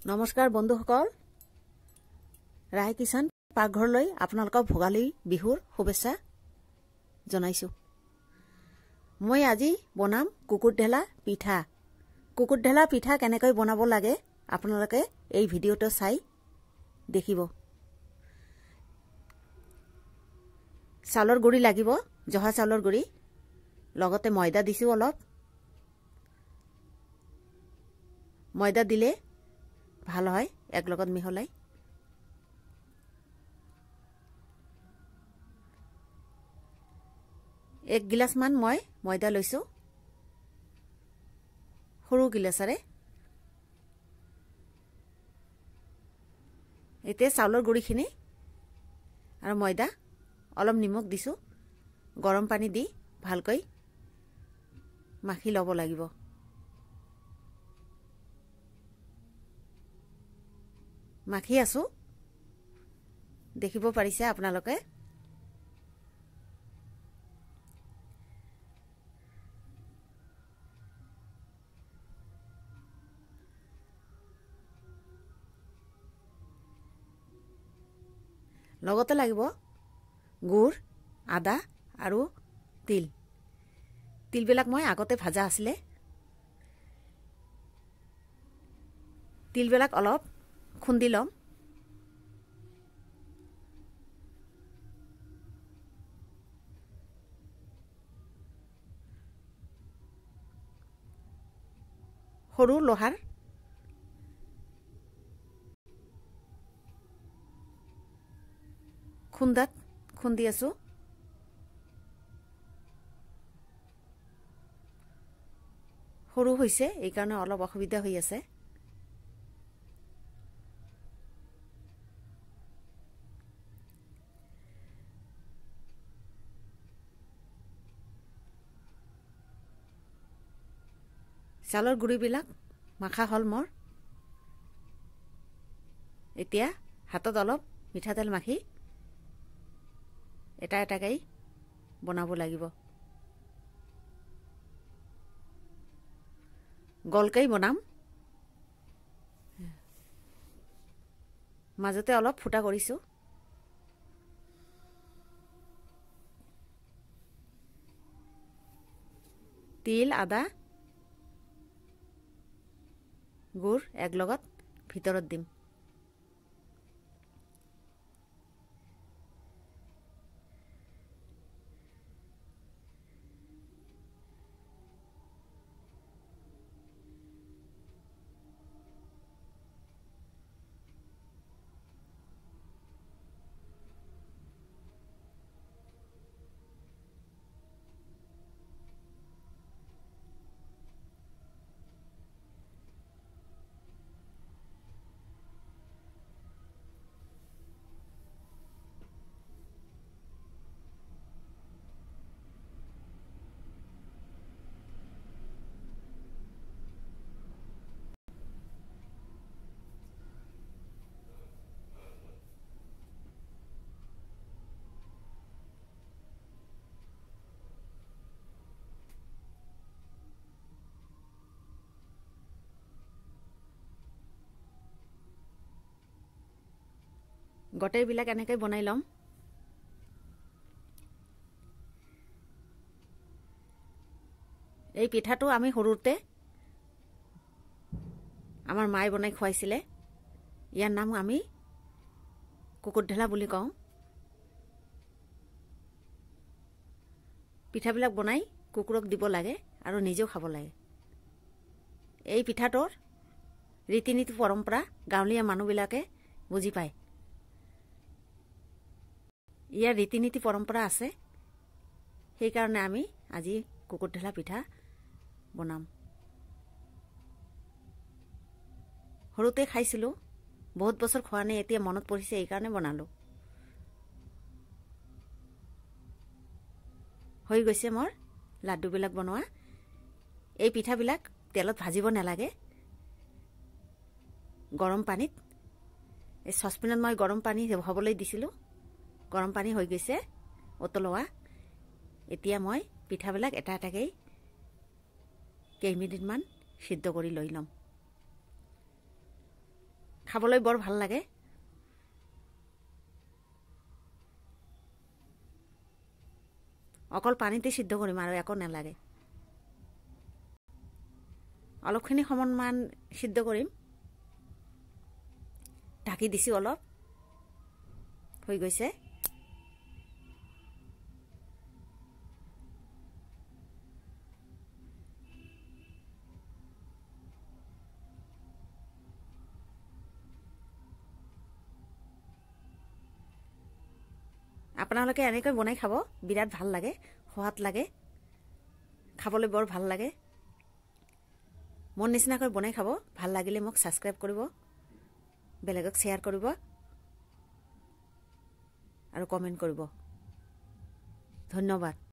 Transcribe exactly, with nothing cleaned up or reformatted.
নমস্কাৰ বন্ধুসকল, ৰায় কিষাণ পাকঘৰলৈ আপোনালোকক ভোগালী বিহুৰ শুভেচ্ছা জনাইছো। মই আজি বনাম কুকুৰ ঢেলা পিঠা। কুকুৰ ঢেলা পিঠা কেনেকৈ বনাব লাগে আপোনালোকে এই ভিডিঅটো চাই দেখিব। চাউলৰ গুড়ি লাগিব, জহা চাউলৰ গুড়ি, লগতে ময়দা দিছো অলপ। ময়দা দিলে ভাল হয় এক লগত মিহলাই। এক গিলাচ মান মই ময়দা লৈছো, সৰু গিলাচেৰে। এতিয়া চাউলৰ গুড়িখিনি আৰু ময়দা, অলপ নিমখ দিছো, গৰম পানী দি ভালকৈ মাখি ল'ব লাগিব। মাখি আছো, দেখিব পাৰিছে আপোনালোকে। লগতে লাগিব গুড়, আদা আৰু তিল। তিলবিলাক মই আগতে ভাজা আছিলে। তিলবিলাক অলপ খুন্দি ল'ম। সৰু লোহাৰ খুন্দাত খুন্দি আছো। সৰু হৈছে, এইকাৰণে অলপ অসুবিধা হৈ আছে। চাউলৰ গুড়িবিলাক মাখা হ'ল মোৰ। এতিয়া হাতত অলপ মিঠাতেল মাখি এটা এটাকৈ বনাব লাগিব। গলকৈ বনাম। মাজতে অলপ ফুটা কৰিছো। তিল, আদা, গুড় এক লগত ভিতৰত দিম। গোটেইবিলাক এনেকৈ বনাই ল'ম। এই পিঠাটো আমি সৰুতে আমাৰ মায়ে বনাই খুৱাইছিলে। ইয়াৰ নাম আমি কুকুৰ ঢেলা বুলি কওঁ। পিঠাবিলাক বনাই কুকুৰক দিব লাগে আৰু নিজেও খাব লাগে। এই পিঠাটোৰ ৰীতি নীতি পৰম্পৰা গাঁৱলীয়া মানুহবিলাকে বুজি পায়। ইয়াৰ ৰীতি নীতি পৰম্পৰা আছে, সেইকাৰণে আমি আজি কুকুৰ ঢেলা পিঠা বনাম। সৰুতে খাইছিলোঁ, বহুত বছৰ খোৱা নাই, এতিয়া মনত পৰিছে, এইকাৰণে বনালোঁ। হৈ গৈছে মোৰ লাড্ডুবিলাক বনোৱা। এই পিঠাবিলাক তেলত ভাজিব নালাগে, গৰম পানীত, এই চচপেনত মই গৰম পানী হ'বলৈ দিছিলোঁ। গৰম পানী হৈ গৈছে উতলোৱা। এতিয়া মই পিঠাবিলাক এটা এটাকৈ কেইমিনিটমান সিদ্ধ কৰি লৈ ল'ম। খাবলৈ বৰ ভাল লাগে। অকল পানীতে সিদ্ধ কৰিম আৰু একো নালাগে। অলপখিনি সমান সিদ্ধ কৰিম। ঢাকি দিছো, অলপ হৈ গৈছে। আপোনালোকে এনেকৈ বনাই খাব, বিৰাট ভাল লাগে, সোৱাদ লাগে, খাবলৈ বৰ ভাল লাগে। মোৰ নিচিনাকৈ বনাই খাব। ভাল লাগিলে মোক ছাবস্ক্ৰাইব কৰিব, বেলেগক শ্বেয়াৰ কৰিব আৰু কমেণ্ট কৰিব। ধন্যবাদ।